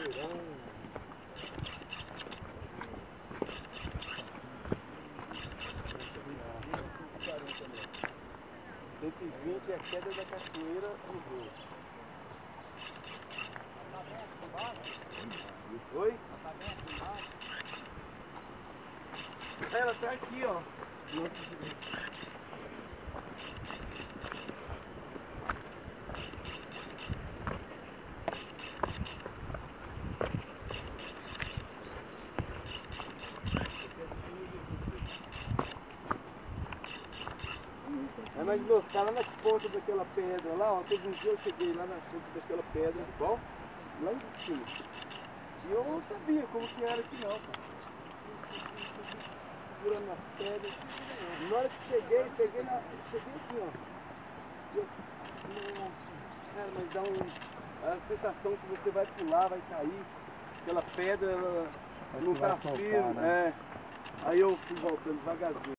cachoeirão. 120 é a queda da cachoeira do Rio. Oi? Ela tá aqui, ó. É, mas moço, tá lá na ponta daquela pedra lá, ó. Teve um dia eu cheguei lá na ponta daquela pedra, bom? Lá em cima. E eu não sabia como que era aqui não, cara. Segurando nas pedras. Na hora que cheguei, cheguei assim, ó. E eu, nossa, cara, mas dá a sensação que você vai pular, vai cair. Aquela pedra, ela não tá firme, né? Aí eu fui voltando devagarzinho.